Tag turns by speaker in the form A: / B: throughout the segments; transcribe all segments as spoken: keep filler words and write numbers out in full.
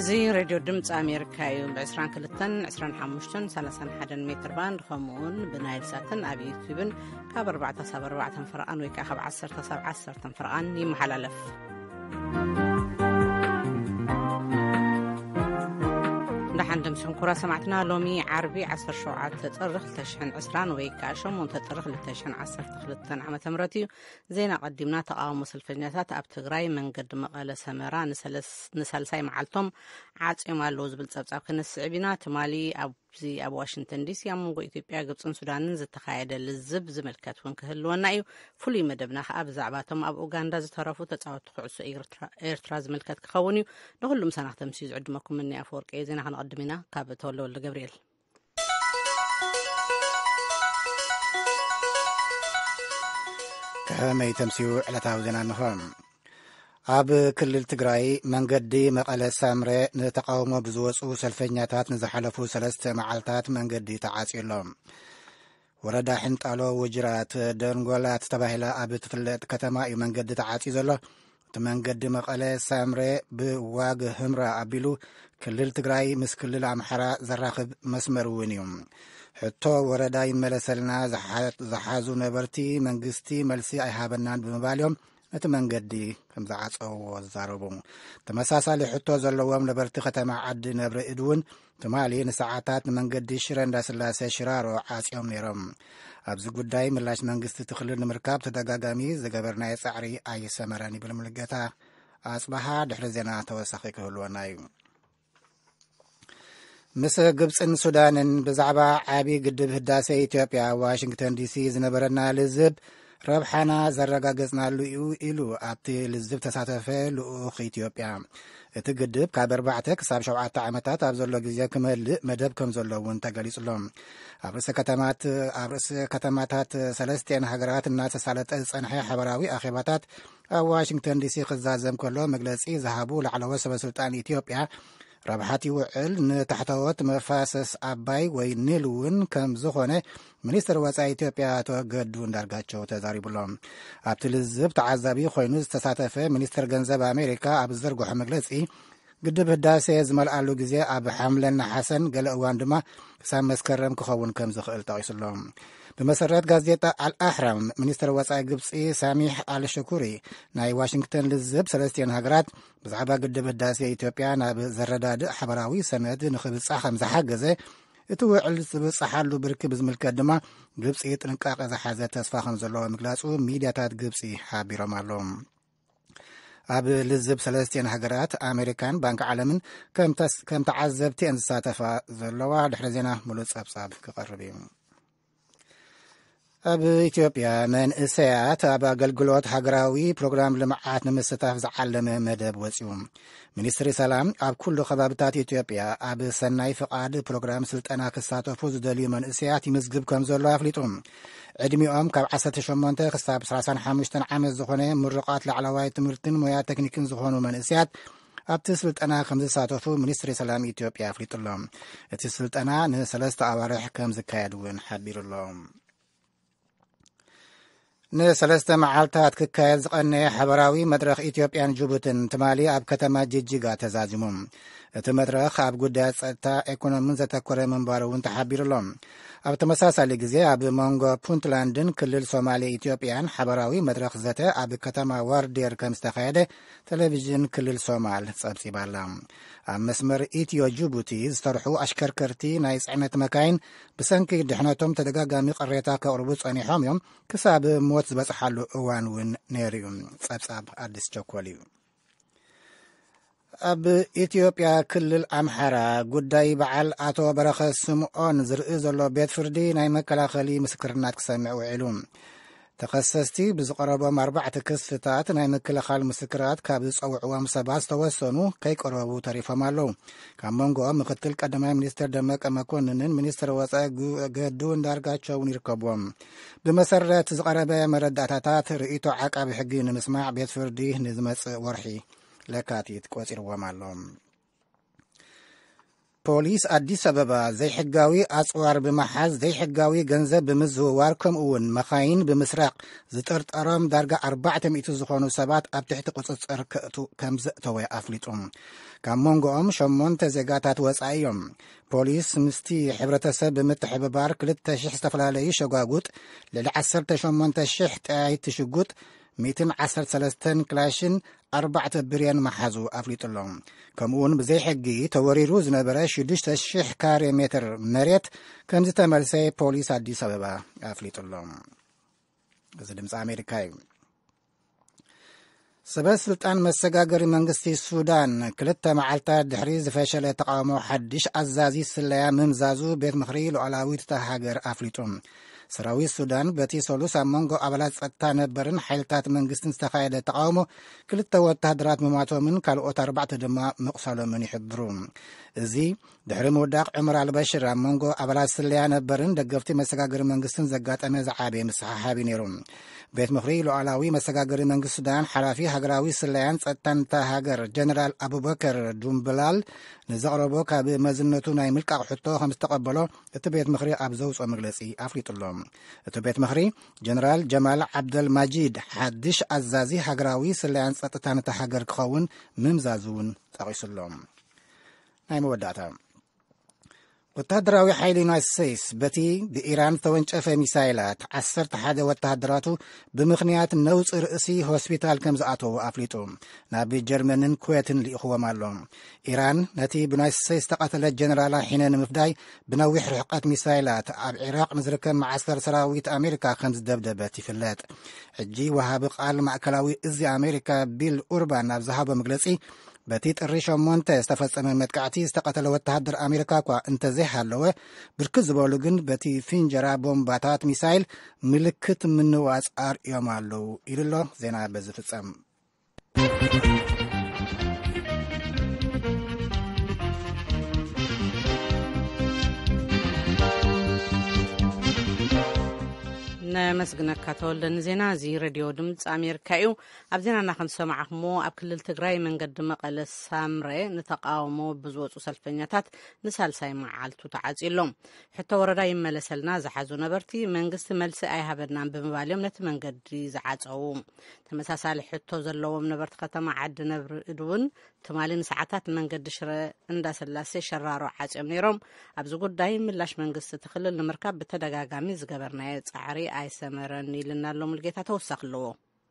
A: زي راديو دمت أمريكا يوم بعشرين كلتن عشرين حمشتن ثلاثين حدن متر باند خمون بنايل ساتن أبي يوتيوبن كاب أربعة صاب أربعة فرقان ويك أخب عشر تصاب عشر تنفرقان يمحل ألف نحن دمسون كرة سمعتنا لومي عربي عصر شوعات تطرخ لتشحن عسران ويكاشم وتطرخ لتشحن عصر تخلطن عمة مرتي زينا قدمنا تقاوم سلفنياتات أب تغراي من قد مقالة سمرا نسلس نسلساي معلتهم عاد يمالوز بالصبصاب كنس عبينا تمالي أب زي أبو واشنطن دي سي أمو إثيوبيا قبصن سودان زتخايد للزب زملكات ونكهلونا أيو فولي مدبنا أب زعباتهم أب أوغندا زترفو تتعود تخعصو إيرترا زملكات كخونيو نقول مسانح تمسيز عدمكم مني أفورك إيه زينا هنقدمنا كابت ولا ولا جبريل
B: كهمي تمسيو على تعوزنا نفهم أب كل التجراي من قدي مقالة سامرة نتقاوم بزوجو سلفنياتات نزحلفو سلست معلتات من قدي تعاسي لهم وردا حنت على وجرات دنقولات تباهلا أب تفلت كتما من قد تعاسي زله من قد مقالة سامرة بواجه همرا أبيلو كل التجراي مس كل الأمحرة زراخب مسمرونيوم حتى وردا يملسلنا زحات زحازو نبرتي من قستي ملسي أيهابنان بمباليوم أتمنى كم زعات أو زاربون تمساسا حتى زلوام نبرتي ختمع عد نبر إدون تمالي نساعات من قد شرن داس اللاسة شرار وعاس يوم نيرم أبز قداي ملاش من قست تخلل نمركاب تدقاقامي زقابرنا يسعري أي سمراني بالملقاتا أصبحا دحرزينا توسخيك هلوانايو مس قبصن سودان بزعبا عابي قدب هداسة إثيوبيا واشنطن دي سي زنبرنا للزب ربحنا زرقاقزنا لؤيو إلو أبتي للزب تساتفة لؤوخ إثيوبيا اتقدب كابر بعتك ساب شوعات عمتات أبزولو جزيا كمال مدب كمزولو وانتقاليس لهم أبرس كتمات أبرس كتماتات سلستين هجرات الناس سالت أنحي حبراوي أخيباتات واشنطن دي سي قزازم كله مجلسي ذهبوا لعلى وسب سلطان إثيوبيا ربحاتي وعل نتحتوت مفاسس أباي وينيلون كم زخونة منيستر وزا إثيوبيا توقدون دارقاتشو تزاريب لهم أبتل الزب تعذابي خوينوز تساتفة منيستر جنزب أمريكا أبزرقو حمقلسي قدب هداسة زمال قالو جزي أب حملن حسن قال أوان دما سام مسكرم كخون كم زخل تايس لهم بمسرات غازيتا الأحرام منيستر وزا قبصي ساميح آل شكوري ناي واشنطن للزب سلستين هجرات بزعبا قدب هداسة إثيوبيا ناب زرداد حبراوي سند نخبص خمسة حاجزة اتوعل بصحالو بركب زملك دما قبصي تنقاق زحازة تصفى خمس الله مقلاسو ميدياتات قبصي حابيرو مالهم أب للزب سلستين هجرات أمريكان بنك عالمين كم تس كم تعذبتي أن ساتفا زلوا دحرزينا ملوص أبصاب كقربين أب إثيوبيا من إسيات أب قلقلوت هجراوي برنامج لمعات نمستاف زعلم مدب وسيوم منيستر سلام أب كل خبابتات إثيوبيا أب سناي فقاد برنامج سلطنا كساتفو زدلي من إسيات يمزقب كم زلوا يفلتهم عدميهم كاب عسات شمونته خصاب سراسان حامشتن عام الزخونة مرقات لعلواي تمرتن مويا تكنيكن زخونو من إسيات أبتسلت أنا خمسة ساتوفو منيستر سلام إثيوبيا فليت اللهم اتسلت أنا نسلست أوارح كم زكايدون حبير اللهم نسلسته معالتات ككايد زقني حبراوي مدرخ إثيوبيان جوبوتن تمالي أب كتما جيجيغا تزازمهم تمدرخ أب قدات سلطة إيكونومين زتكوري منبارو تحبير لهم أب تمساسا لغزي أب مونغو بونتلاندن كلل سومالي إثيوبيان حبراوي مدرخ زته أب كتما واردير كمستخيده تلفزيون كلل سومال صبسي بالام أب مسمر إثيو جوبوتي زترحو أشكركرتي نايس عمت مكاين بسنكي دحناتهم تدقاقامي قريتا كأربوص أني حاميوم كساب موت بس حلو اوان ون نيريوم صبصاب ادس چوكوليو أب إثيوبيا كل الأمحرة قداي بعل أتو برخ سمعون زرئي زلو بيت فردي ناي مكلاخلي مسكرنات كسامع وعلوم تخصصتي بزقربهم أربعة كستات ناي مكلاخال مسكرات كابس أو عوام سباس توسنو كي قربو تاريفا مالو كامونغو مقتل قدماء منيستر دمك أماكوننن منيستر واسا قدون دارقاتشو نيركبوهم بمسرات زقربا مرداتات رئيتو عقا بحقين مسماع بيت فردي نزمت ورحي لكاتيت كواسير ومالهم ፖሊስ አዲስ አበባ ዘይሕጋዊ አጽዋር በመሓዝ ዘይሕጋዊ ገንዘብ ብምዝውዋር ከምኡውን መኻይን ብምስራቅ ዝጠርጠሮም ዳርጋ አርባዕተ ሚእቲ ዝኾኑ ሰባት ኣብ ትሕቲ ቁፅፅር ከም ዘእተወ ኣፍሊጡ ካብ መንጎኦም ሸሞንተ ዜጋታት ወፃኢ እዮም ፖሊስ ምስቲ ሕብረተሰብ ብምትሕብባር ክልተ ሽሕ ዝተፈላለዩ ሸጓጉጥ ልዕሊ ዓሰርተ ሸሞንተ ሽሕ ጠያይቲ ሽጉጥ مئتين عشرة ثلاثة كلاشن أربعة بريان محازو أفليطلهم كمون بزي حقي توريرو زنبرا شدشت الشيح كاري متر مريت كمزي تمالسي بوليس عدي سببا أفليطلهم زدمس أمريكاي سبا سلطان مساقاقر منغستي السودان كلتا معالتا دحريز فاشل تقامو حدش عزازي السلايا ممزازو بيت مخريل وعلاويت تهاجر أفليطهم سراوي السودان بتي سولوس أمانغو أبلاد ستان برن حيلتات منغستن استخايدة تقاومو كلتا واتهدرات مماتو من كالوات أربعة دماء مقصالو من يحضرون زي دحر موداق عمر البشر أمانغو أبلاد سليان برن دقفتي مساقاقر منغستن زقات أميز عابي مسححابي نيرون بيت مخريل وعلاوي مساقاقر منغ السودان حرافي هقراوي سليان ستان تهاجر جنرال أبو بكر دومبلال نزغربو كابي مزنتو ناي ملقا حطو خمس تقبلو اتبيت مخري أبزوز ومغلسي أفريط اللهم اتبيت مخري جنرال جمال عبد المجيد حدش عزازي هقراوي سليان ستان تهاجر كخون ممزازون تغيس اللهم ناي موداتا وتهدراوي حيل يونايتد ستيتس بتي بإيران تونجف ميسايلات عسرت حدا وتهدراتو بمخنيات نوز رئيسي هوسبيتال كمزاتو أفليتو نابي جرمنن كويتن لإخوة مالهم إيران نتي بيونايتد ستيتس تقاتل الجنرالا حينان مفداي بنوح رحقات ميسايلات عب عراق نزركم مع عسكر سراويت أمريكا خمس دبدبات فلات حجي وهاب قال معكلاوي إزي أمريكا بيل أوربان نابزهاب مجلسي بتيت الريشة مونتا استفدت من متقعتي استقتل وتهدر أمريكا كوا انتزيح اللوه بركز بولوغن بتي فينجرا بومباتات ميسايل ملكت منو أسعار يومالو إلو زينا بزفتسام
A: نمسجنا كاتولن زينا زي راديو دمت أمريكا يو أبدينا نخن سمعهمو أبكل التجراي من قد مقال السامرة نتقاومو بزوج وسلفنيات نسال ساي معالتو تعزيلهم حتى وردا يملسلنا زحزو نبرتي من قست ملس أي هبرنا بمباليوم نت من قد زعزوهم تمساسال حتى زلوهم نبرت ختم عد نبر إدون تمالين ساعات من قد شر عند سلاسة شرارو حاج أمنيرهم أبزو قد دايم ملاش من قست تخلل المركب بتدقاقامي زقبرنا يتعري سمرني لنا لهم الجيتا توسخ له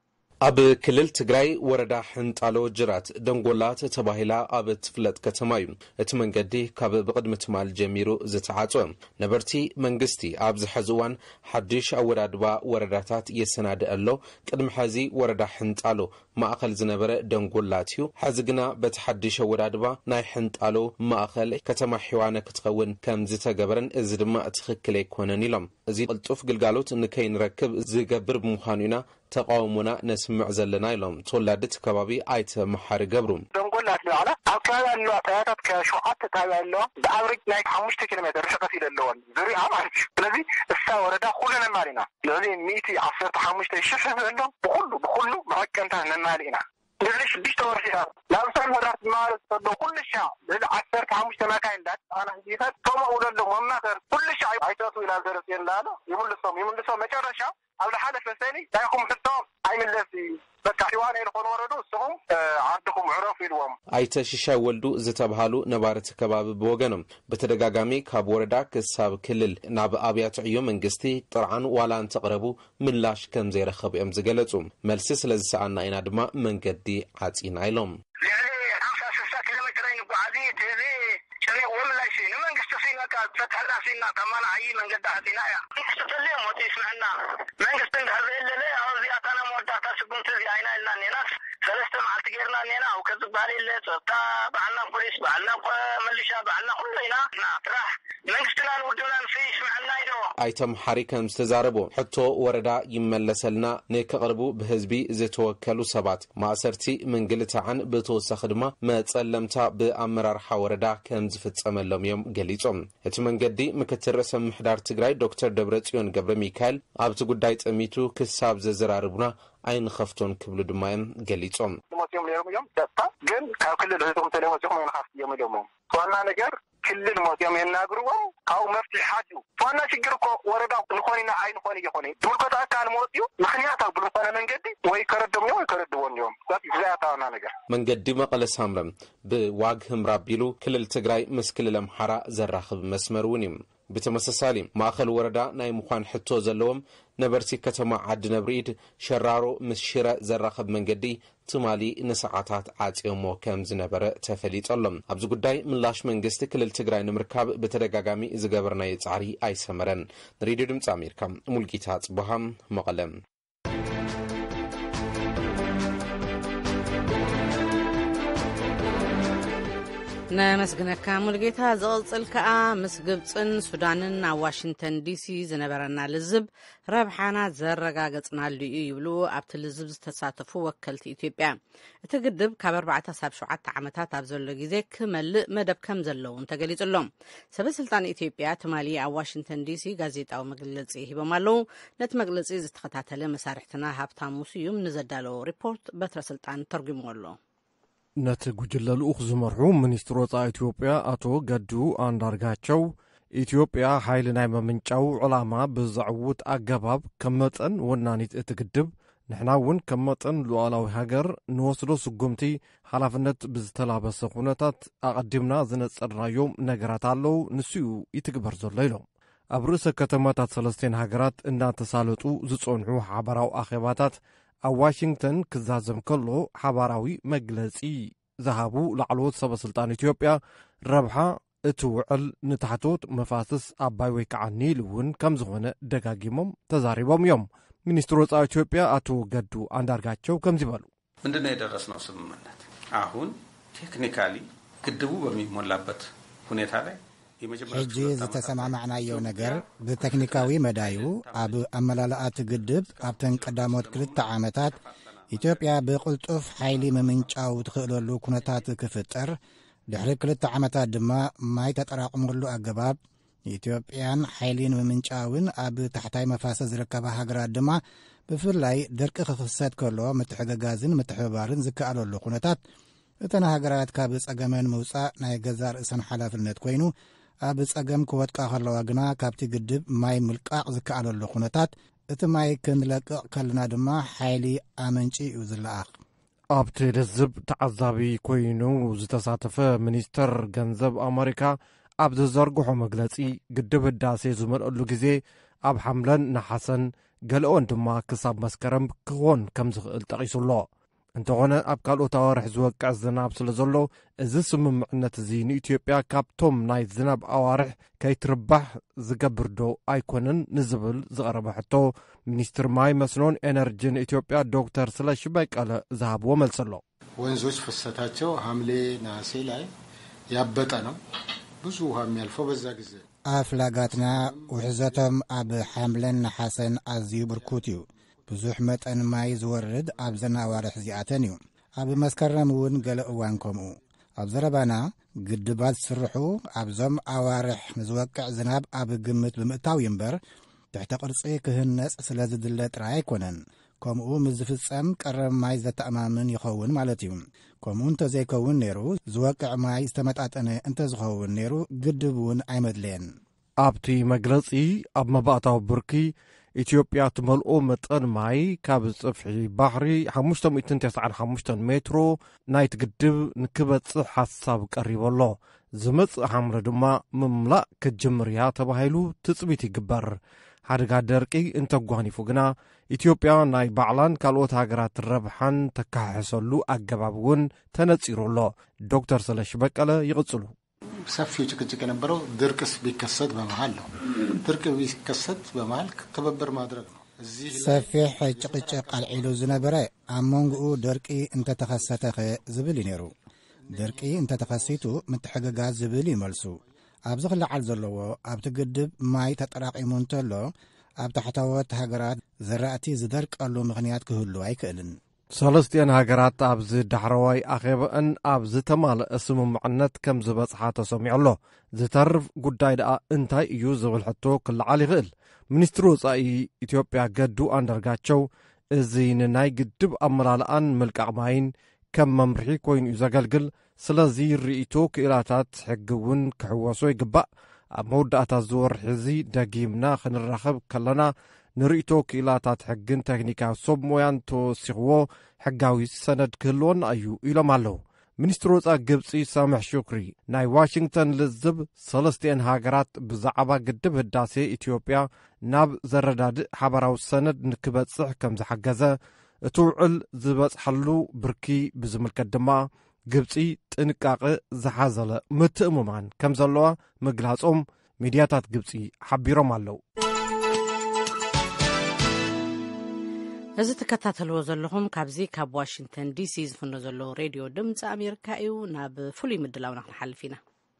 C: أب كلل تجري وردا حنطالو جرات دنقولات تباهلا أب تفلت كتمايون اتمن قدي كاب بقدمة مال جميرو زتعاطو نبرتي منقستي أبز حزوان حديش أورادوا ورداتات يسناد ألو قدم حزي وردا حنطالو ما أخل زنبرة دنقولاتيو حزقنا بتحديش أورادوا ناي حنطالو ما أخل كتما حيوانا كتخون كم زتا قبرن ازدما اتخكلي كوناني لهم زي قلتوف قلقالوت انكي نركب زي قبر بمخانينا تقاومنا نسمع زلنا لهم تولدت كبابي آيت محار قبرهم
D: دنقولات لعلا أكاد أنه أتياتت كشوحات تتابع له بأوريك نايك حمشت كيلومتر شقتي للون ذري عمارك الذي الساورة دا خلنا مالنا الذي ميتي عصرت حمشت الشفة له بخلو بخلو معك انتهنا مالنا ليش بيش تورشها لا أصلا مرات مال صدق كل الشعب عصرت حمشت ما كان ده أنا هديتها ثم أقول لهم ما كل الشعب عيتوا إلى درسين لا لا يمل الصوم يمل الصوم ما كان الشعب على حالة فساني لا يقوم في الطعم أي من الذي بكا حيوان يلقون وردو السهم عندكم عرف الوام
C: أيتا شيشا ولدو زتبهالو نبارت كباب بوغنم بتدقاقامي كاب وردا كساب كلل ناب آبيات عيوم منقستي طرعان والان تقربو من لاش كم زي رخب ام زقلتهم ملسس لزسعنا اينا دما من قدي عاتين عيلهم
D: يعني خمسة ستة كيلومترين بوعدية هذي شريق وملا شيء نمان قستفينا كفتح راسينا كمان عيي من قد عاتينايا قستفليهم وتسمعنا من قستين هذي اللي ليه هذي أتانا مودعتا سكنت زي عينا لنا نيناس ثلاثة معلت غيرنا نينا وكذب بالي اللي صوتا بعنا بوليس بعنا مليشا بعنا كلنا راح من قستنا نودونا نفيش معنا يدو
C: أيتم حريكا مستزاربو حتو وردا يملسلنا نيك قربو بهزبي زتوكلو سبات ما سرتي من قلت عن بتوسخ دما ما تسلمتا بأمرار حوردا كم زفت أملهم يوم قليتهم اتمن قدي مكتر رسم محدار تقراي دكتور دبرتيون قبر ميكال عبتو قدايت أميتو كساب ززراربنا أين خفتون كبلو دمايم قليتهم
D: يوم يوم يوم دقة جن كل اللي هم تلهم يوم ينخاف يوم يوم وانا نجار ክልል ሞትዮም የናግሩዎም ካው መፍትሒ ሓድዩ ዋና ችግርኮ ወረዳ ንኾኒና ዓይን ኾኒ ይኾኒ ድልቆታ አካል ሞትዩ ምክንያታው ብልኾነ መንገዲ ወይ ከረድም ወይ ከረድዎም እዮም ዛታውና ነገር
C: መንገዲ መቀለ ሳምረም ብዋግ ህምራ ቢሉ ክልል ትግራይ ምስ ክልል አምሓራ ዘራኽብ መስመር እውን እዩ بتمسسالي ماخل وردا ناي مخان حتو زلوم نبرتي كتما عد نبريد شرارو مسشرة زراخب منقدي تمالي نساعاتات عاتيومو كم زنبرة تفليت اللهم أبزو قداي من لاش منقستي كل التقراي نمركاب بترقاقامي إذا قبرنا يتعري أي سمرن نريدو دم تعمير كم ملقيتات بهم مقلم
A: نمسكنك ملقيتها زغلصلك مس ግብጽን ሱዳንን ኣብ ዋሽንግተን ዲሲ ዝነበረና ልዝብ ረብሓና ዘረጋገጽናሉ እዩ ይብሉ ኣብቲ ልዝብ ዝተሳተፉ ወከልቲ ኢትዮጵያ እቲ ግድብ ካብ ኣርባዕተ ሳብ ሸውዓተ ዓመታት ኣብ ዘሎ ግዜ ክመልእ መደብ ከም ዘለዎ ተገሊጹሎም ሰበስልጣን ኢትዮጵያ ትማሊ ኣብ ዋሽንግተን ዲሲ ጋዜጣዊ መግለጺ ሂቦም ኣለው ነቲ መግለጺ ዝተኸታተለ መሳርሕትና ሃብታሙ ስዩም ንዘዳለው ሪፖርት በትረ ስልጣን ተርጉሞሎ
E: نت ጉጅለ ልኡኽ ዝመርሑ ሚኒስትር ወጻኢ ኢትዮጵያ አቶ ገዱ አንዳርጋቸው ኢትዮጵያ ኃይል ናይ መምንጫው ዑላማ ብዛዕውት አገባብ ከመጠን ወናኒት እትግድብ ንሕናውን ከመጠን ሉዓላዊ ሃገር ንወስዶ ስጉምቲ ሓላፍነት ብዝተላበሰ ኩነታት አቀድምና ዝነጸራዮም ነገራት አለው ንስዩ ይትግበር ዘሎ ኢሎም ኣብ ርእሰ ከተማታት ሰለስቴን ሃገራት እንዳተሳለጡ ዝጾንሑ ሓበራዊ አኼባታት ኣብ ዋሽንግተን ክዛዘም ከሎ ሓባራዊ መግለጺ ዝሃቡ ላዕለዎት ሰበስልጣን ኢትዮጵያ ረብሓ እቲ ውዕል ንታሕቶት መፋስስ ኣባይ ወይ ከዓ ኒል እውን ከም ዝኾነ ደጋጊሞም ተዛሪቦም እዮም ሚኒስትር ወጻኢ ኢትዮጵያ አቶ ገዱ አንዳርጋቸው ከም ዝበሉ
F: ምንድነው የደረስነው ስምምነት አሁን ቴክኒካሊ ግድቡ በሚሞላበት ሁኔታ ላይ
B: ሕጂ ዝተሰማማዕናዮ ነገር ብቴክኒካዊ መዳዩ ኣብ ኣመላልኣት ግድብ ኣብተን ቀዳሞት ክልተ ዓመታት ኢትዮጵያ ብቕልጡፍ ሓይሊ ምምንጫው ትኽእለሉ ኩነታት ክፍጠር ድሕሪ ክልተ ዓመታት ድማ ማይ ተጠራቅመሉ ኣገባብ ኢትዮጵያን ሓይሊን ምምንጫውን ኣብ ታሕታይ መፋሰስ ዝርከባ ሃገራት ድማ ብፍላይ ድርቂ ክኽሰት ከሎ ምትሕግጋዝን ምትሕብባርን ዝከኣለሉ ኩነታት እተን ሃገራት ካብ ጸገመን ምውፃእ ናይ ገዛ ርእሰን ሓላፍነት ኮይኑ ኣብ ጸገም ክወጥቃ ከለዋ ግና ካብቲ ግድብ ማይ ምልቃቕ ዝከኣለሉ ኩነታት እቲ ማይ ክንለቅቕ ከለና ድማ ሓይሊ ኣመንጪ እዩ ዝለኣኽ
E: ኣብቲ ልዝብ ተዓዛቢ ኮይኑ ዝተሳተፈ ሚኒስተር ገንዘብ ኣሜሪካ ኣብ ዝዘርግሖ መግለጺ ግድብ ህዳሴ ዝመልአሉ ግዜ ኣብ ሓምለን ናሓሰን ገለኦን ድማ ክሳብ መስከረም ክኾን ከም ዝኽእል ጠቒሱሎ እንተኾነ ኣብ ካልኦት ኣዋርሕ ዝወቅዕ ዝናብ ስለ ዘሎ እዚ ስምምዕነት እዚ ንኢትዮጵያ ካብቶም ናይ ዝናብ ኣዋርሕ ከይትርባሕ ዝገብር ዶ ኣይኮነን ንዝብል ዝቐረበ ሕቶ ሚኒስትር ማይ መስኖን ኤነርጂን ኢትዮጵያ ዶክተር ስለሺ በቀለ ዝሃብዎ መልስ ኣሎ
G: ወንዞች ፍሰታቸው ሐምሌ ነሐሴ ላይ ያበጠ ነው ብዙ ውሃ የሚያልፈው በዛ ጊዜ
B: ኣፍላጋትና ውሕዘቶም ኣብ ሓምለን ናሓሰን ኣዝዩ ብርኩት እዩ ብዙሕ መጠን ማይ ዝወርድ ኣብ ዘን ኣዋርሕ እዚኣተን እዩ ኣብ መስከረም እውን ገለ እዋን ከምኡ ኣብ ዘረባና ግድባት ዝስርሑ ኣብዞም ኣዋርሕ ዝወቅዕ ዝናብ ኣብ ግምት ብምእታው እምበር ትሕቲ ቅርጺ ክህነጽ ስለ ዝድለ ጥራይ ኣይኮነን ከምኡ ምስ ዝፍጸም ቀረብ ማይ ዘተኣማምን ይኸውን ማለት እዩ ከምኡ እንተዘይከውን ነይሩ ዝወቅዕ ማይ ዝተመጣጠነ እንተዝኸውን ነይሩ ግድብ እውን ኣይመድለየን
E: ኣብቲ መግለጺ ኣብ መባእታዊ ብርኪ ኢትዮጵያ ትመልኦ መጠን ማይ ካብ ጽፍሒ ባሕሪ ሓሙሽተ ሚእትን ተስዓን ሓሙሽተ ሜትሮ ናይቲ ግድብ ንክበጽሕ ሓሳብ ቀሪበሎ ዝመጽእ ሓምለ ድማ ምምላእ ክጅምር እያ ተባሂሉ ትጽቢት ይግበር ሓደጋ ደርቂ እንተጓኒፉ ግና ኢትዮጵያ ናይ ባዕላን ካልኦት ሃገራት ረብሓን ተካሕሰሉ ኣገባብ እውን ተነጺሩሎ ዶክተር ስለሺ በቀለ ይቕጽሉ
G: ሰፊው ጭቅጭቅ የነበረው ድርቅስ ቢከሰት በመሃል ነው ድርቅ ቢከሰት በመሃል ትብብር ማድረግ ነው
B: ሰፊሕ ጭቅጭቅ አልዒሉ ዝነበረ ኣብ መንጉኡ ድርቂ እንተተኸሰተ ዝብል ይነሩ ድርቂ እንተተኸሲቱ ምትሕግጋዝ ዝብል ይመልሱ ኣብዚ ክለዓል ዘለዎ ኣብቲ ግድብ ማይ ተጠራቂሙ እንተሎ ኣብ ታሕተወት ሃገራት ዝራእቲ ዝደርቀሉ ምኽንያት ክህሉ ኣይክእልን
E: ሰለስቲአን ሃገራት ኣብዚ ዳሕረዋይ ኣኼበአን ኣብ ዝተማልአ ስምምዕነት ከም ዝበጽሓ ተሰሚዑ ኣሎ ዝተርፍ ጉዳይ ደኣ እንታይ እዩ ዝብል ሕቶ ክለዓል ይኽእል ሚኒስትር ወጻኢ ኢትዮጵያ ገዱ አንዳርጋቸው እዚ ንናይ ግድብ ኣመላልኣን ምልቃቕ ማይን ከም መምርሒ ኮይኑ እዩ ዘገልግል ስለዚ ርእይቶ ክእላታት ሕጊ እውን ክሕወሶ ይግባእ ኣብ መወዳእታት ዝወርሒ እዚ ደጊምና ክንራኸብ ከለና ንርእይቶ ክእላታት ሕግን ቴክኒካዊ ሰብ ሞያን ተወሲኽዎ ሕጋዊ ሰነድ ክህልወና እዩ ኢሎም ኣለዉ ሚኒስትር ወፃኢ ግብፂ ሳምሕ ሹክሪ ናይ ዋሽንግተን ልዝብ ሰለስቲአን ሃገራት ብዛዕባ ግድብ ህዳሴ ኢትዮጵያ ናብ ዘረዳድእ ሓበራዊ ሰነድ ንክበጽሕ ከም ዝሓገዘ እቲ ውዕል ዝበጽሐሉ ብርኪ ብዝምልከት ድማ ግብፂ ጥንቃቐ ዝሓዘለ ምትእምማን ከም ዘለዋ ምግላጾም ሚድያታት ግብፂ ሓቢሮም ኣለዉ
A: እዚ ተከታተልዎ ዘለኹም ካብዚ ካብ ዋሽንግተን ዲሲ ዝፍኖ ዘለዎ ሬድዮ ድምፂ ኣሜሪካ እዩ ናብ ፍሉይ ምድላውና ክንሓልፍ ኢና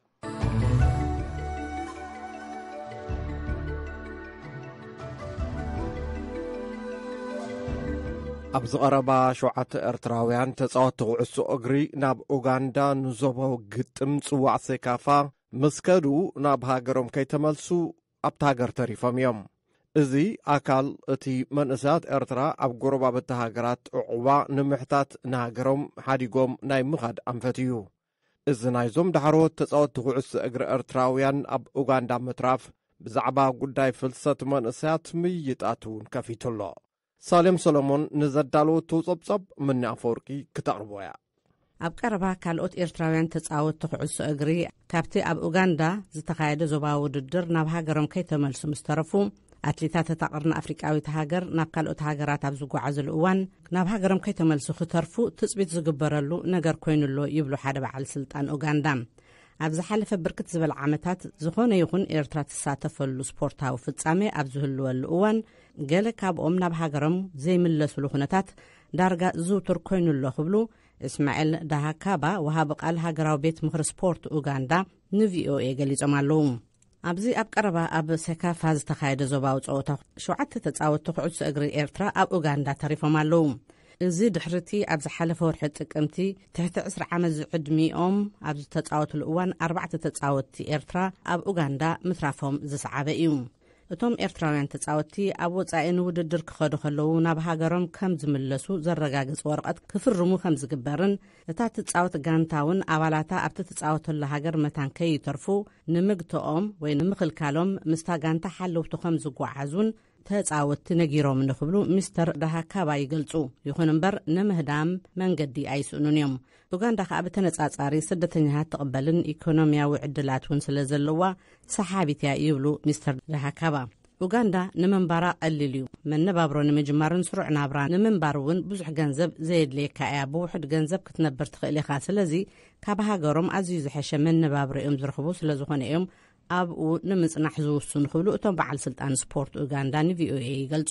E: ኣብ ዝቐረባ ሸውዓተ ኤርትራውያን ተጻወቲ ኩዕሶ እግሪ ናብ ኡጋንዳ ንዞቦ ግጥም ጽዋዕ ሴካፋ ምስ ከዱ ናብ ሃገሮም ከይተመልሱ ኣብቲ ሃገር ተሪፎም እዮም እዚ ኣካል እቲ መንእሰያት ኤርትራ ኣብ ጎረባብቲ ሃገራት ዕቑባ ንምሕታት ንሃገሮም ሓዲጎም ናይ ምኻድ ኣንፈት እዩ እዚ ናይዞም ዳሕሮት ተጻወቲ ኩዕሶ እግሪ ኤርትራውያን ኣብ ኡጋንዳ ምትራፍ ብዛዕባ ጉዳይ ፍልሰት መንእሰያት ምይጣት እውን ከፊቱሎ ሳሌም ሰሎሞን ንዘዳለወቱ ጸብጸብ ምኒ ኣፈወርቂ ክተቕርቦ እያ
A: ኣብ ቀረባ ካልኦት ኤርትራውያን ተጻወቲ ኩዕሶ እግሪ ካብቲ ኣብ ኡጋንዳ ዝተኻየደ ዞባዊ ውድድር ናብ ሃገሮም ከይተመልሱ ምስ ተረፉ ኣትሌታት እታ ቀርኒ ኣፍሪቃዊት ሃገር ናብ ካልኦት ሃገራት ኣብ ዝጓዓዝሉ እዋን ናብ ሃገሮም ከይተመልሱ ክተርፉ ትጽቢት ዝግበረሉ ነገር ኮይኑሎ ይብሉ ሓደ በዓል ስልጣን ኡጋንዳ ኣብ ዝሓለፈ ብርክት ዝበለ ዓመታት ዝኾነ ይኹን ኤርትራ ትሳተፈሉ ስፖርታዊ ፍጻሜ ኣብ ዝህልወሉ እዋን ገለ ካብኦም ናብ ሃገሮም ዘይምለሱሉ ኩነታት ዳርጋ ዝውትር ኮይኑሎ ክብሉ እስማኤል ዳሃካባ ወሃቢ ቃል ሃገራዊ ቤት ምክሪ ስፖርት ኡጋንዳ ንቪኦኤ ገሊጾም ኣለዉ ኣብዚ ኣብ ቀረባ ኣብ ሴካፋ ዝተኻየደ ዞባዊ ጸወታ ሸውዓተ ተጻወቲ ኩዕሶ እግሪ ኤርትራ ኣብ ኡጋንዳ ተሪፎም ኣለዉ እዚ ድሕርቲ ኣብ ዝሓለፈ ወርሒ ጥቅምቲ ትሕቲ ዕስራ ዓመት ዝዕድሚኦም ኣብ ዝተጻወትሉ እዋን ኣርባዕተ ተጻወቲ ኤርትራ ኣብ ኡጋንዳ ምትራፎም ዝሰዓበ እዩ እቶም ኤርትራውያን ተጻወቲ ኣብ ወጻኢ ንውድድር ክኸዱ ከለዉ ናብ ሃገሮም ከም ዝምለሱ ዘረጋግጽ ወረቐት ክፍርሙ ከም ዝግበርን እታ ትጻወት ጋንታውን ኣባላታ ኣብቲ ትጻወተሉ ሃገር መታን ከይተርፉ ንምግቶኦም ወይ ንምኽልካሎም ምስታ ጋንታ ሓለውቲ ከም ዝጓዓዙን ተጻወቲ ነጊሮም ንኽብሉ ሚስተር ዳሃካባ ይገልጹ ይኹን እምበር ንምህዳም መንገዲ ኣይስእኑን እዮም ኡጋንዳ ከዓ ብተነጻጻሪ ስደተኛታት ትቕበልን ኢኮኖምያዊ ዕድላት እውን ስለ ዘለዋ ሰሓቢት እያ ይብሉ ሚስተር ዳሃካባ ኡጋንዳ ንምንባራ ቀሊል እዩ መነባብሮ ንምጅማርን ስሩዕ ናብራ ንምንባር እውን ብዙሕ ገንዘብ ዘየድልየካ እያ ብውሕድ ገንዘብ ክትነብር ትኽእል ኢኻ ስለዚ ካብ ሃገሮም ኣዝዩ ዝሐሸ መነባብሮ እዮም ዝረኽቡ ስለ ዝኾነ እዮም ኣብኡ ንምጽናሕ ዝውስኑ ክብሉ እቶም በዓል ስልጣን ስፖርት ኡጋንዳ ንቪኦኤ ይገልጹ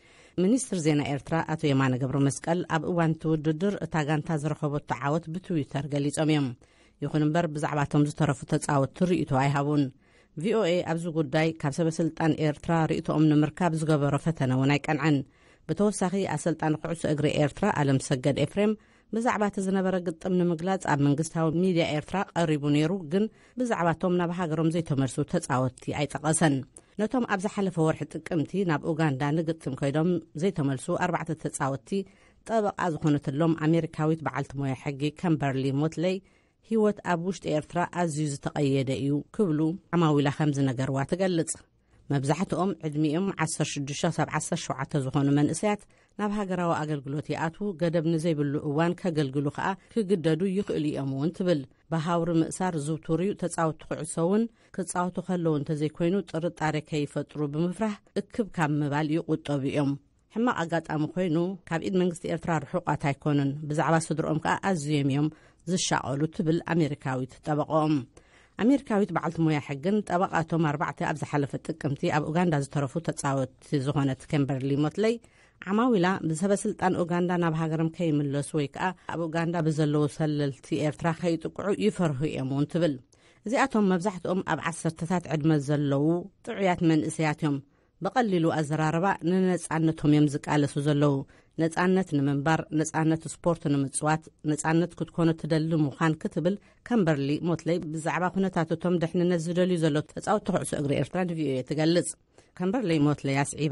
A: ሚኒስትር ዜና ኤርትራ ኣቶ የማነ ገብረ መስቀል ኣብ እዋን ውድድር እታ ጋንታ ዝረኸቦት ተዓወት ብትዊተር ገሊጾም እዮም ይኹን እምበር ብዛዕባቶም ዝተረፉ ተጻወት ርእይቶ ኣይሃቡን ቪኦኤ ኣብዚ ጉዳይ ካብ ሰበስልጣን ኤርትራ ርእይቶኦም ንምርካብ ዝገበሮ ፈተነ እውን ኣይቀንዐን ብተወሳኺ ኣሰልጣን ኩዕሶ እግሪ ኤርትራ ኣለም ሰገድ ኤፍሬም ብዛዕባ ዝነበረ ግጥም ንምግላጽ ኣብ መንግስታዊ ሚድያ ኤርትራ ቀሪቡ ነይሩ ግን ብዛዕባቶም ናብ ሃገሮም ዘይተመልሱ ተጻወቲ ኣይጠቐሰን ነቶም ኣብ ዝሓለፈ ወርሒ ጥቅምቲ ናብ ኡጋንዳ ንግጥም ከይዶም ዘይተመልሱ ኣርባዕተ ተጻወቲ ጠበቓ ዝኾነትሎም ኣሜሪካዊት በዓልቲ ሞያ ሕጊ ከምበርሊ ሞትለይ ህይወት ኣብ ውሽጢ ኤርትራ ኣዝዩ ዝተቐየደ እዩ ክብሉ ዓማዊላ ከም ዝነገርዋ ትገልጽ መብዛሕትኦም ዕድሚኦም ዓሰርተ ሽዱሽተ ሳብ ዓሰርተ ሸውዓተ ዝኾኑ መንእሰያት ናብ ሃገራዊ ኣገልግሎት ይኣትዉ ገደብ ንዘይብሉ እዋን ከገልግሉ ከዓ ክግደዱ ይኽእሉ እዮም እውን ትብል ብሃውሪ ምእሳር ዝውትሩ ተጻወቲ ኩዕሶ እውን ክጻወቱ ከለዉ እንተዘይኮይኑ ጥርጣሬ ከይፈጥሩ ብምፍራሕ እክብ ካብ ምባል ይቁጠቡ እዮም ሕማቕ ኣጋጣሚ ኮይኑ ካብ ኢድ መንግስቲ ኤርትራ ርሑቃት ኣይኮኑን ብዛዕባ ስድሮኦም ከዓ ኣዝዮም እዮም ዝሻቐሉ ትብል ኣሜሪካዊት ጠበቆም ኣሜሪካዊት በዓልቲ ሞያ ሕግን ጠበቃቶም ኣርባዕተ ኣብ ዝሓለፈ ጥቅምቲ ኣብ ኡጋንዳ ዝተረፉ ተጻወቲ ዝኾነት ከምበርሊ ሞትለይ ዓማዊላ ብሰበስልጣን ኡጋንዳ ናብ ሃገሮም ከይምለሱ ወይ ከዓ ኣብ ኡጋንዳ ብዘለዉ ሰለልቲ ኤርትራ ከይጥቅዑ ይፈርሁ እዮም እውን ትብል እዚኣቶም መብዛሕትኦም ኣብ ዓሰርተታት ዕድመ ዘለዉ ጥዑያት መንእሰያት እዮም በቐሊሉ ኣዘራረባ ንነጻነቶም እዮም ዝቃለሱ ዘለዉ ነጻነት ንምንባር ነጻነት ስፖርት ንምጽዋት ነጻነት ክትኮኑ ትደሊ ምዃን ክትብል ከምበርሊ ሞትለይ ብዛዕባ ኩነታቶም ድሕንነት ዝደልዩ ዘሎ ተጻወቲ ኩዕሶ እግሪ ኤርትራ ንቪኦኤ ትገልጽ ከምበርሊ ሞትለይ ኣስዒባ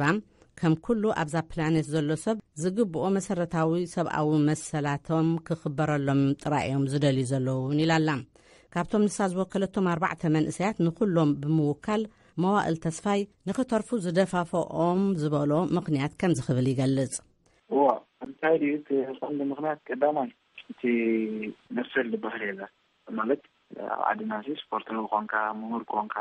A: ከም ኩሉ ኣብዛ ፕላኔት ዘሎ ሰብ ዝግብኦ መሰረታዊ ሰብኣዊ መሰላቶም ክኽበረሎም ጥራዮም ዝደልዩ ዘለውን ኢላላ። ካብቶም ንሳ ዝወከለቶም ኣርባዕተ መንእሰያት ንኩሎም ብምውካል መዋእል ተስፋይ ንኽተርፉ ዝደፋፈኦም ዝበሎ ምክንያት ከም ዝኽብል ይገልጽ።
H: ዋ እንታይ ድዩ እቲ ምክንያት ቀዳማይ እቲ መሰል ዝበሃል የለ ማለት ዓድናሲ ስፖርታዊ ኮንካ ምሁር ኮንካ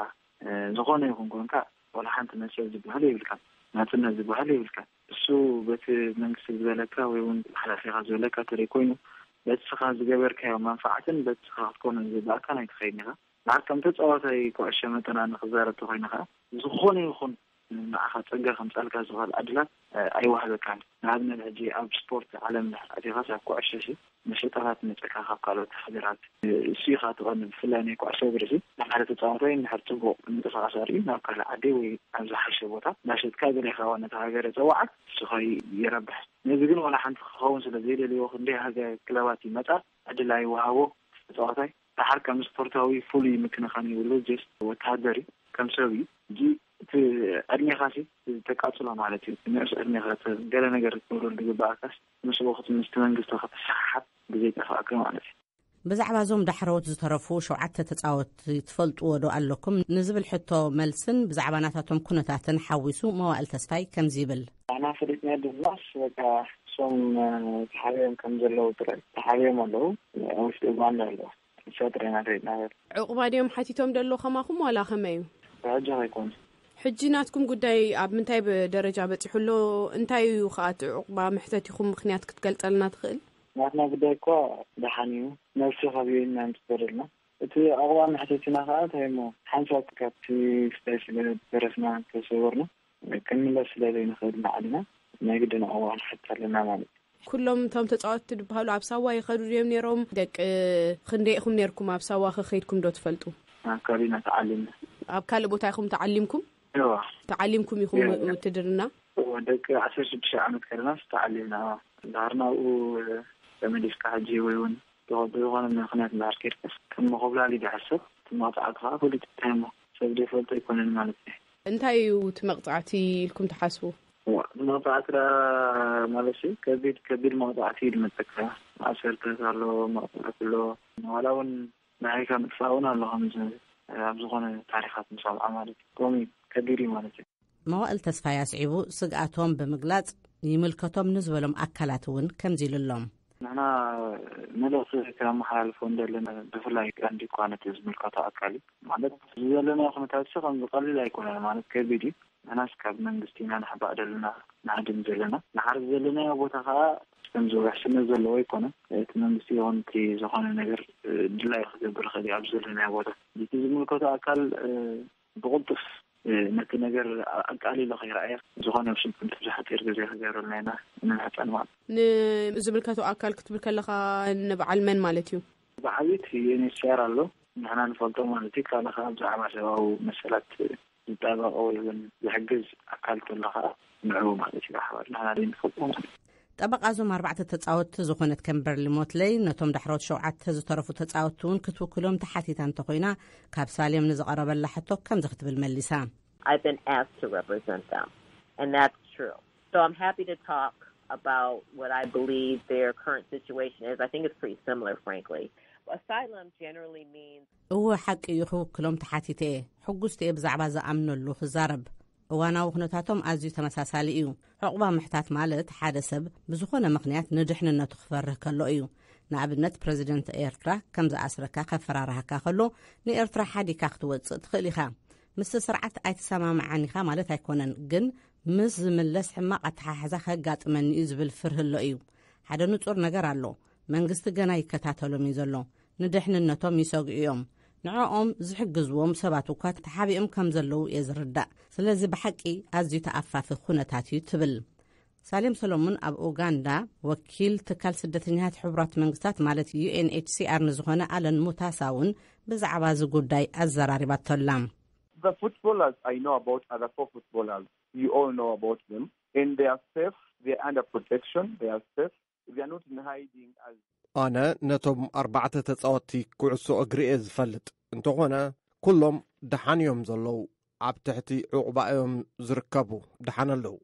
H: ዝኾነ ይኹን ኮንካ ወላ ሓንቲ መሰል ዝበሃል ይብልካ ናጽነት ዝበሃል ይብልካ እሱ በቲ መንግስቲ ዝበለካ ወይ እውን ሓላፊኻ ዝበለካ ተሪ ኮይኑ በትስኻ ዝገበርካዮ መንፋዓትን በትስኻ ክትኮነ ዝባእካ ናይ ትኸይኒኻ ንዓት ከም ተፃዋታይ ኩዕሾ መጠና ንኽዛረብ ተኾይንኻ ዝኾነ ይኹን ንዓኻ ፀጋ ከምፃልካ ዝኽእል ዕድላት ኣይዋህበካን። ንኣብነት ሕጂ ኣብ ስፖርት ዓለም ኣቲኻ ኣብ ኩዕሾ ሲ መሸጣታት መፀካ ካብ ካልኦት ሃገራት እሱ ኢኻ ትቐንዲ ብፍላይ ናይ ኩዕሾ እግሪ ሲ ንሓደ ተፃዋታይ ንድሕር ፅቡቅ ምንቅስቓስ ኣርዩ ናብ ካልእ ዓዲ ወይ ኣብ ዝሓሸ ቦታ ናሸጥካ ገሌኻ ነታ ሃገር ፀዋዓት እሱኸ ይረብሕ። ነዚ ግን ዋላ ሓንቲ ክኸውን ስለዘይደልዮ ክንደይ ሃገር ክለባት ይመፃ ዕድል ኣይወሃቦ ተፃዋታይ ድሓር ከም ስፖርታዊ ፍሉይ ምክንኻን ይብሉ ጀስ ወታደሪ ከም ሰብ እዩ እንጂ እቲ ዕድሜኻ ሲ ተቃፅሎ ማለት እዩ። ንእስ ዕድሜኻ ገለ ነገር ትብሉ ዝግባእካስ ምስ ወቅት ምስቲ መንግስቲ ክትሰሓሓት ብዘይጠፋእካ ማለት እዩ።
A: ብዛዕባ ዞም ዳሕረዎት ዝተረፉ ሸውዓተ ተፃወቲ ትፈልጥዎ ዶ ኣለኩም ንዝብል ሕቶ መልስን ብዛዕባ ናታቶም ኩነታትን ሓዊሱ መዋእል ተስፋይ ከምዚ ይብል።
H: ኣና ፈሊጥና ድማስ በቃ ሶም ተሓቢኦም ከም ዘለዉ ጥራይ ተሓቢኦም ኣለዉ ውሽጢ እጓንዳ ኣለዉ ሰጥረና ደይና
I: ዕቁባ ድዮም ሓቲቶም ደሎ ከማኹም ዋላ ከመይ እዩ?
H: ሕጂ ኣይኮን
I: ሕጂ ናትኩም ጉዳይ ኣብ ምንታይ ደረጃ በፂሑሎ እንታይ እዩ ከኣት ዕቁባ ምሕተቲኹም ምክንያት ክትገልጸልና ትኽእል?
H: ናትና ጉዳይ እኳ ደሓን እዩ ነፍሲ ኸቢና ንትበደልና እቲ ዕቁባ ምሕተትና ከዓ እንታይሞ ሓንሳብ ካብቲ ስታይ ስለ ደረስና ተሰወርና ክንምለስ ስለዘይ ንኽእል ንዓድና ናይ ግድን ዕቁባ ንሕት ኣለና ማለት እዩ።
I: ኩሎም እቶም ተፃወቲ ድበሃሉ ኣብ ሳዋ ይኸዱ ድዮም ነይሮም? ደቂ ክንደይ ኢኹም ነርኩም ኣብ ሳዋ ክኸይድኩም ዶ ትፈልጡ?
H: ኣብ ካሊና ተዓሊምና። ኣብ
I: ካልእ ቦታ ኢኹም ተዓሊምኩም?
H: እዋ
I: ተዓሊምኩም ኢኹም ውትድርና?
H: ደቂ ዓሰርተ ሽዱሽተ ዓመት ከለናስ ተዓሊምና ዳርናኡ ተመሊስካ ሕጂ ወይ እውን ዝኾነ ምክንያት እንዳርኬድከስ ከም መኸብላሊ ድሕሰብ ትመቕፃዕቲ ከዓ ፍሉጥ ታይሞ ሰብ ዘይፈልጦ ኣይኮነን ማለት እዩ።
I: እንታይ እዩ እቲ መቕፃዕቲ ኢልኩም ትሓስቡ?
H: መቕፃዕቲ ማለት እዩ ከቢድ ከቢድ መቕፃዕቲ ድመፀካ ማእሰርተት ኣሎ መቕፃዕቲ ኣሎ ዋላ እውን ናይካ ምጥፋእ እውን ኣሎ ከምዚ ኣብ ዝኾነ ታሪኻት ምሰምዓ ማለት እዩ ከምኡ ከቢድ እዩ ማለት እዩ።
A: መዋእል ተስፋይ ኣስዒቡ ስግኣቶም ብምግላጽ ይምልከቶም ንዝበሎም ኣካላት እውን ከምዚ ኢሉሎም
H: ንሕና መልእኽቲ ከመሓላልፎ እንደለና ብፍላይ ቀንዲ ኳነት ዝምልከቶ ኣካል ማለት ዘለና ኩነታት ሲ ከም ዝቐሊል ኣይኮነን ማለት ከቢድ እዩ። ንሕናስ ካብ መንግስቲ ኢና ንሕባእ ደለና ንዓድም ዘለና ንሓርፍ ዘለናዮ ቦታ ከዓ ከምዚ ውሕስነት ዘለዎ ኣይኮነን። እቲ መንግስቲ ይኹን እቲ ዝኾነ ነገር ድላይ ክገብር ክእል ኣብ ዘለናዮ ቦታ እቲ ዝምልከቶ ኣካል ብቕልጡፍ ነቲ ነገር ኣቃሊሉ ከይረኣየ ዝኾነ ውሽንጥን ብዙሓት ግዜ ክገብረልና ኢና ንሕፀን ማለት
I: ንዝምልከቶ ኣካል ክትብል ከለኻ ንበዓል መን ማለት እዩ?
H: ብዓቢት ዩኤንኤችሲአር ኣሎ ንሕና ንፈልጦ ማለት እዩ። ካልእ ከዓ ብዛዕባ ሰብኣዊ መሰላት ዝጠበቀ ወይ እውን ዝሕግዝ ኣካል ተለኻ ንዕኡ ማለት እዩ ኣሕባር ንሕና ደ ንፈልጦ ማለት እዩ።
A: ጠበቃ ዞም ኣርባዕተ ተፃወቲ ዝኾነት ከምበርሊ ሞትለይ ነቶም ዳሕሮት ሸውዓተ ዝተረፉ ተፃወቲ እውን ክትውክሎም ተሓቲታ እንተኮይና ካብ ሳሌም ንዝቐረበላ ሕቶ ከምዚ ክትብል መሊሳ
J: I've been asked to represent them and that's true. So I'm happy to talk about what I believe their current situation is. I think it's pretty similar frankly. Asylum generally means
A: እዎ ሓቂ እዩ ክውክሎም ተሓቲተ ሕጉስቲ ብዛዕባ ዝኣምነሉ ክዛረብ እዋናዊ ኩነታቶም ኣዝዩ ተመሳሳሊ እዩ። ዕቁባ ምሕታት ማለት ሓደ ሰብ ብዝኾነ ምክንያት ንድሕንነቱ ክፈርህ ከሎ እዩ። ንኣብነት ፕሬዚደንት ኤርትራ ከም ዝኣስረካ ከፈራርሃካ ከሎ ንኤርትራ ሓዲካ ክትወፅእ ትኽእል ኢኻ። ምስ ስርዓት ኣይተሰማምዓን ኢኻ ማለት ኣይኮነን፣ ግን ምስ ዝምለስ ሕማቕ ኣተሓሕዛ ከጋጥመኒ እዩ ዝብል ፍርህሎ እዩ። ሓደ ንጹር ነገር ኣሎ። መንግስቲ ገና ይከታተሎም እዩ ዘሎ። ንድሕንነቶም ይሰግኡ እዮም። ንዕኦም ዝሕግዝዎም ሰባት እኳ ተሓቢኦም ከም ዘለዉ የዝርዳእ። ስለዚ ብሓቂ ኣዝዩ ተኣፋፊ ኩነታት እዩ ትብል ሳሌም ሰሎሞን ኣብ ኡጋንዳ ወኪል ትካል ስደተኛታት ሕቡራት መንግስታት ማለት ዩኤንኤችሲአር ንዝኾነ ኣለን ሙታሳውን ብዛዕባ እዚ ጉዳይ ኣዘራሪባቶላ
K: The footballers I know about are the four footballers. You all know about them. And they are safe. They are under protection. They are safe. They are not in hiding as
E: ኣነ ነቶም ኣርባዕተ ተፃወቲ ኩዕሶ እግሪ እየ ዝፈልጥ እንተኾነ ኩሎም ድሓን እዮም ዘለዉ ኣብ ትሕቲ ዕቁባ እዮም ዝርከቡ ድሓን ኣለዉ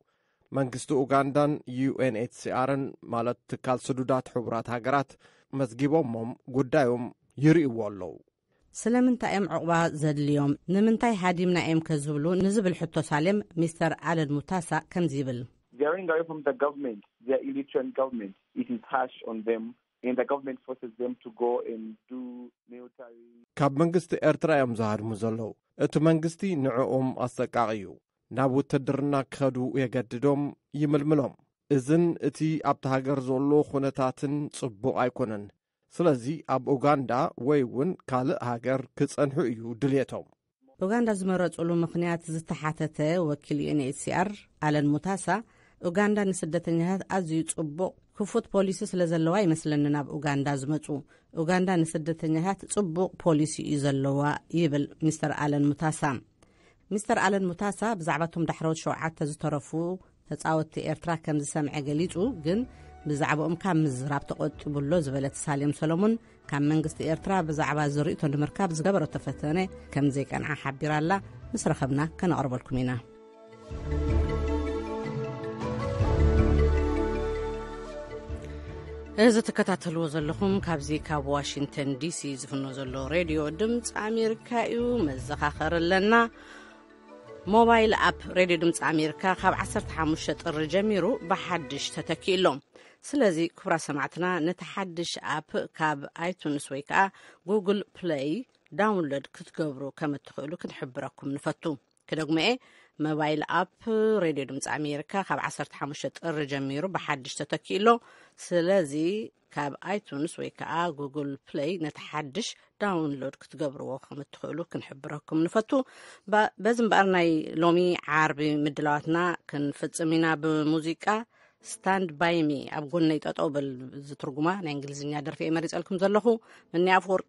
E: መንግስቲ ኡጋንዳን ዩኤንኤችሲአርን ማለት ትካል ስዱዳት ሕቡራት ሃገራት መዝጊቦሞም ጉዳዮም ይርእይዎ ኣለዉ።
A: ስለምንታይ እዮም ዕቑባ ዘድልዮም ንምንታይ ሃዲምና እዮም ከዝብሉ ንዝብል ሕቶ ሳሌም ሚስተር አለን ሙታሳ ከምዚ ይብል
K: They are running away from the government. They are illiterate government. It is harsh on them. And the government forces them to go and do military...
E: ካብ መንግስቲ ኤርትራ እዮም ዝሃድሙ ዘለዉ። እቲ መንግስቲ ንዕኦም ኣሰቃቒዩ ናብ ውትድርና ክኸዱ የገድዶም ይምልምሎም። እዝን እቲ ኣብቲ ሃገር ዘሎ ኩነታትን ጽቡቕ ኣይኮነን። ስለዚ ኣብ ኡጋንዳ ወይ እውን ካልእ ሃገር ክጸንሑ እዩ ድልየቶም።
A: ኡጋንዳ ዝመረጹሉ ምኽንያት ዝተሓተተ ወኪል ዩኤንኤችሲአር አለን ሙታሳ ኡጋንዳ ንስደተኛታት ኣዝዩ ጽቡቕ ክፉት ፖሊሲ ስለ ዘለዋ ይመስለኒ ናብ ኡጋንዳ ዝመጹ። ኡጋንዳ ንስደተኛታት ጽቡቕ ፖሊሲ እዩ ዘለዋ ይብል ሚስተር አለን ሙታሳ። ሚስተር አለን ሙታሳ ብዛዕባቶም ዳሕሮት ሸውዓተ ዝተረፉ ተጻወቲ ኤርትራ ከም ዝሰምዐ ገሊጹ ግን ብዛዕባኦም ካብ ምዝራብ ተቆጢቡሎ ዝበለት ሳሌም ሰሎሞን ካብ መንግስቲ ኤርትራ ብዛዕባ ዝርእቶ ንምርካብ ዝገበረቶ ፈተነ ከም ዘይቀንዓ ሓቢራላ። ምስ ረኸብና ከነቕርበልኩም ኢና። እዚ ተከታተልዎ ዘለኹም ካብዚ ካብ ዋሽንግተን ዲሲ ዝፍኖ ዘሎ ሬድዮ ድምፂ ኣሜሪካ እዩ። መዘኻኸር ኣለና ሞባይል አፕ ሬድዮ ድምፂ ኣሜሪካ ካብ ዓሰርተ ሓሙሽተ ጥሪ ጀሚሩ ብሓድሽ ተተኪሎም። ስለዚ ክቡራ ሰማዕትና ነቲ ሓድሽ አፕ ካብ ኣይቱንስ ወይ ከዓ ጉግል ፕሌይ ዳውንሎድ ክትገብሩ ከም እትኽእሉ ክንሕብረኩም ንፈቱ። ክደግመኤ ሞባይል አፕ ሬድዮ ድምፂ ኣሜሪካ ካብ ዓሰርተ ሓሙሽተ ጥሪ ጀሚሩ ብሓድሽ ተተኪሎ። ስለዚ ካብ ኣይቱንስ ወይ ከዓ ጉግል ፕሌይ ነቲ ሓድሽ ዳውንሎድ ክትገብርዎ ከም እትኽእሉ ክንሕብረኩም ንፈቱ። በዚ እምበኣር ናይ ሎሚ ዓርቢ ምድላዋትና ክንፍጽም ኢና ብሙዚቃ ስታንድ ባይ ሚ ኣብ ጎነይ ጠጠው ብል ዝትርጉማ ናይ እንግሊዝኛ ደርፊ እየ መሪፀልኩም ዘለኹ ምኒ ኣፈወርቂ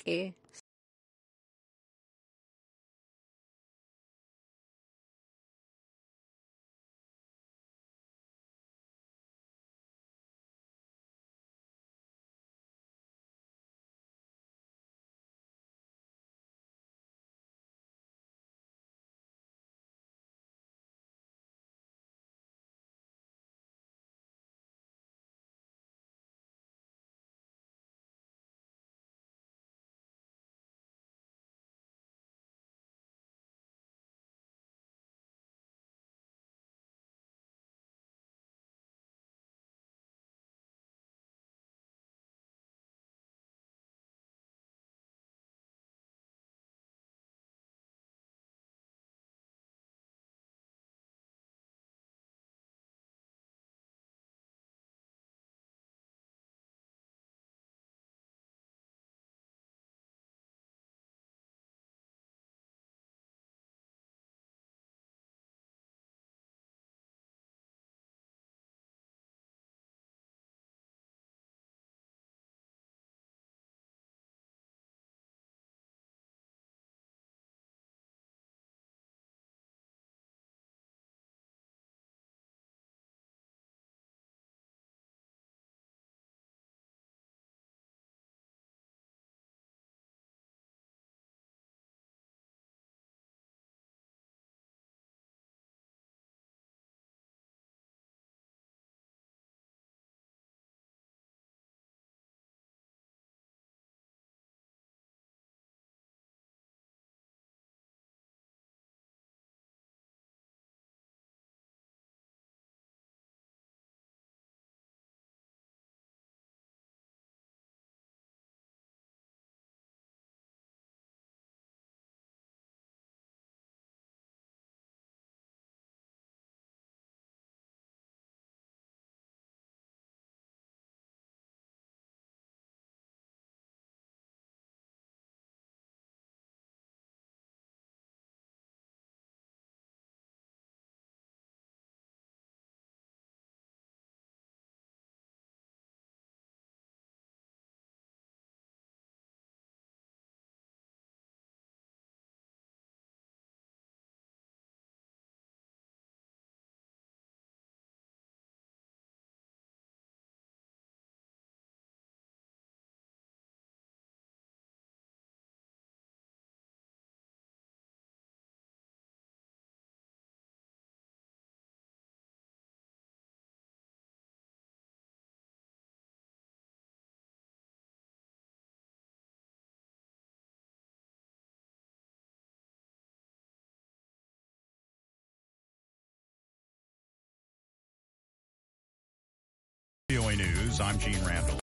L: News, I'm Gene Randall.